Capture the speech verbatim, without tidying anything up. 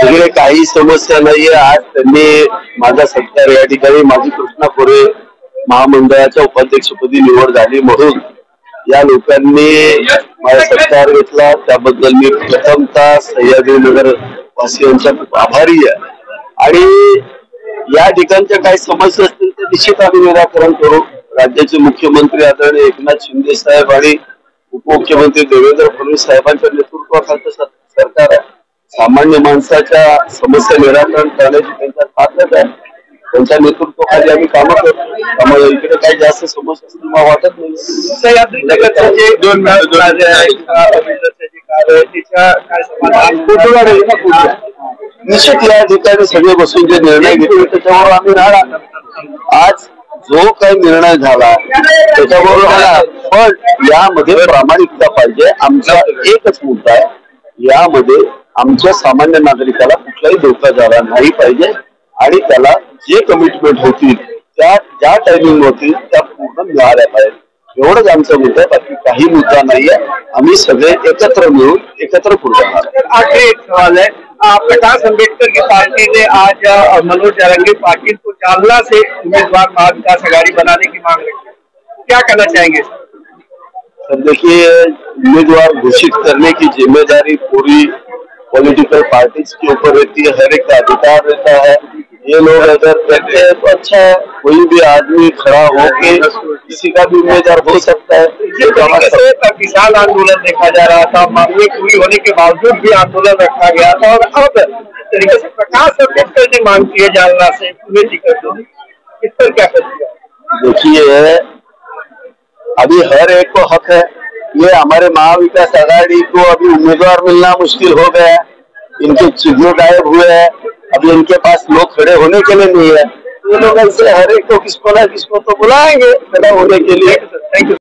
तिकडे काही समस्या नाहीये। आज त्यांनी माझा सत्कार या ठिकाणी माझी कृष्णा खोरे महामंडळाच्या उपाध्यक्षपदी निवड झाली म्हणून या लोकांनी माझा सत्कार घेतला, त्याबद्दल मी प्रथमतः सह्याद्रीनगर वासियांचा खूप आभारी आहे। आणि या ठिकाणच्या काही समस्या असतील तर निश्चित आम्ही निराकरण करू। राज्याचे मुख्यमंत्री आदरणीय एकनाथ शिंदे साहेब आणि उपमुख्यमंत्री देवेंद्र फडणवीस साहेबांच्या नेतृत्वाखालचं सरकार आहे। सामान्य माणसाच्या समस्या निराकरण करण्याची त्यांच्या ताकद आहे, त्यांच्या नेतृत्वाखाली आम्ही कामं करतो, त्यामुळे इकडे काही जास्त समस्या असतील मला वाटत नाही। निश्चित या ठिकाणी सगळे बसून जे निर्णय घेतले त्याच्यावर आम्ही राहणार। आज जो काही निर्णय झाला त्याच्याबरोबर राहणार, पण यामध्ये प्रामाणिकता पाहिजे। आमचा एकच मुद्दा आहे, यामध्ये आमच्या सामान्य नागरिकाला कुठलाही धोका झाला नाही पाहिजे आणि त्याला जे कमिटमेंट होतील त्या ज्या टायमिंग होतील त्या पूर्ण मिळाल्या पाहिजे, एवढंच आमचा मुद्दा आहे। बाकी काही मुद्दा नाहीये। आम्ही सगळे एकत्र मिळून एकत्र पुढे जाणार। आखिरी एक सवाल है, प्रकाश अम्बेडकर की पार्टी ने आज मनोज जारंगी पाटिल को जालना से उम्मीदवार महाविकास आघाड़ी बनाने की मांग रखी है, क्या कहना चाहेंगे? सर देखिए, उम्मीदवार घोषित करने की जिम्मेदारी पूरी पॉलिटिकल पार्टीज के ऊपर रहती है, हर एक का अधिकार रहता है। ये लोग अगर कहते हैं तो अच्छा है, कोई भी आदमी खड़ा होके किसी का भी उम्मीदवार हो सकता है। किसान आंदोलन देखा जा रहा था, मांगें पूरी होने के बावजूद भी आंदोलन रखा गया था, और अब तरीके से प्रकाश अम्बेडकर ने मांग की है जालना से पूरे टिकट, इस पर क्या करिएगा? देखिए, अभी हर एक को हक है। ये हमारे महाविकास आघाड़ी को अभी उम्मीदवार मिलना मुश्किल हो गया है, इनके चिन्ह गायब हुए हैं, अभी इनके पास लोग खड़े होने के लिए नहीं है। ये लोग ऐसे हर एक को किसको ना किसको तो बुलाएंगे खड़ा होने के लिए। Thank you.